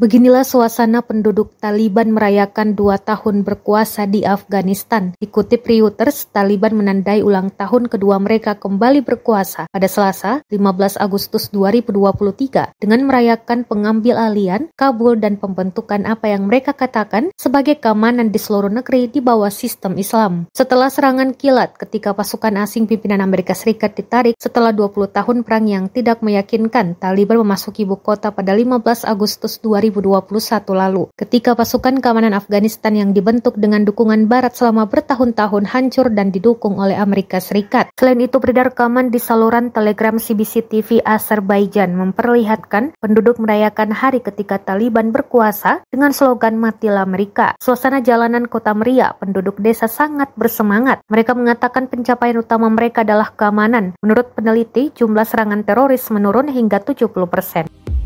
Beginilah suasana penduduk Taliban merayakan 2 tahun berkuasa di Afghanistan. Dikutip Reuters, Taliban menandai ulang tahun kedua mereka kembali berkuasa pada Selasa, 15 Agustus 2023 dengan merayakan pengambil alihan Kabul dan pembentukan apa yang mereka katakan sebagai keamanan di seluruh negeri di bawah sistem Islam. Setelah serangan kilat ketika pasukan asing pimpinan Amerika Serikat ditarik setelah 20 tahun perang yang tidak meyakinkan, Taliban memasuki ibu kota pada 15 Agustus 2021 lalu, ketika pasukan keamanan Afghanistan yang dibentuk dengan dukungan Barat selama bertahun-tahun hancur dan didukung oleh Amerika Serikat. Selain itu, beredar rekaman di saluran Telegram CBC TV Azerbaijan memperlihatkan penduduk merayakan hari ketika Taliban berkuasa dengan slogan "Matilah Amerika". Suasana jalanan kota meriah, penduduk desa sangat bersemangat. Mereka mengatakan pencapaian utama mereka adalah keamanan. Menurut peneliti, jumlah serangan teroris menurun hingga 70%.